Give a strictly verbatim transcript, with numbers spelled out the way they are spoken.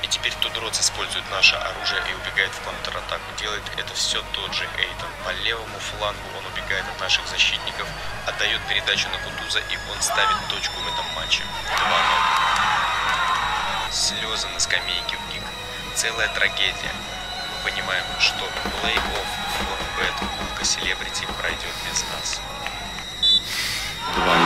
И теперь Тудроц использует наше оружие и убегает в контратаку. Делает это все тот же Эйтон. По левому флангу он убегает от наших защитников, отдает передачу на Кутуза, и он ставит точку в этом матче. два ноль. Слезы на скамейке в ГИК. Целая трагедия. Мы понимаем, что плей-офф Форбет Кубка Селебрити пройдет без нас. два